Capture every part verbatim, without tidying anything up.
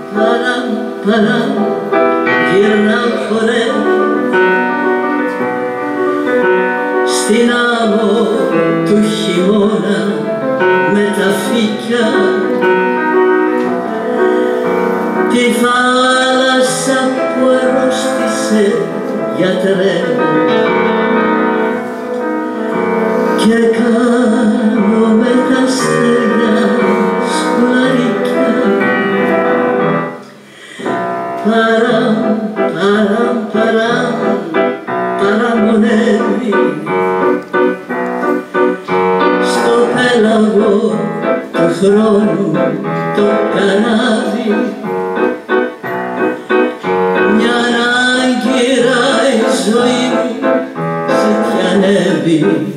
παραμ, παραμ, γυρνά χορεύει στην άμμο του χειμώνα με τα φύκια τη θάλασσα που αρρώστησε γιατρεύω και κάνω με τα αστέρια σκουλαρίκια παραμ, παραμ, παραμ, παραμονεύει στο πέλαγο του χρόνου το καράβι μια άγκυρα η ζωή μου ζητιανεύει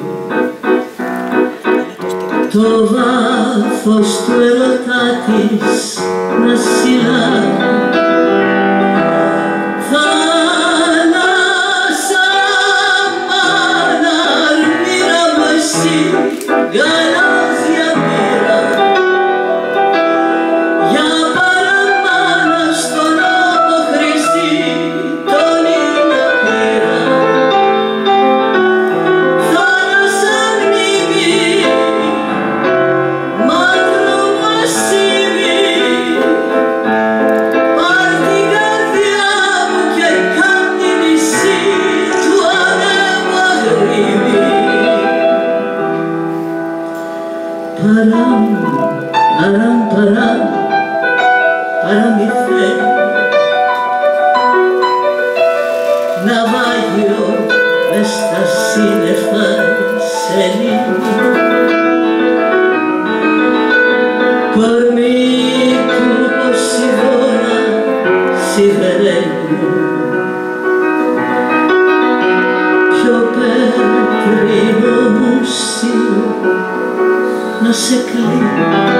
το βάθος του ερωτά της να συλλάβει γαλάζια μοίρα για παραμάνα στον αποχριστή τον ήλιο πήρα θάλασσα μνήμη μαύρο μασίμι πάρ' την καρδιά μου και κάν' τη νησί του ανέμου αγρίμι παραμ, παραμ, παραμ, παραμυθέ ναυάγιο μες στα σύννεφα σελήνη κορμί του Ποσειδώνα σιδερένου πιο πέτρινο μουσείο να σε κλείνει